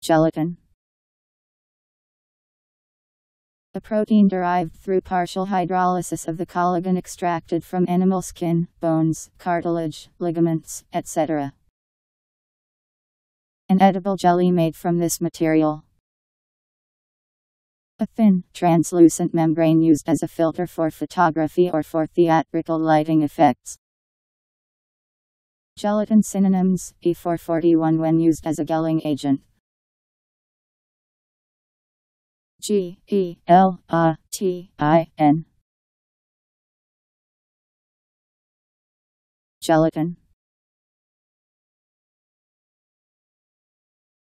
Gelatin. A protein derived through partial hydrolysis of the collagen extracted from animal skin, bones, cartilage, ligaments, etc. An edible jelly made from this material. A thin, translucent membrane used as a filter for photography or for theatrical lighting effects. Gelatin synonyms: E441 when used as a gelling agent. Gelatin. Gelatin.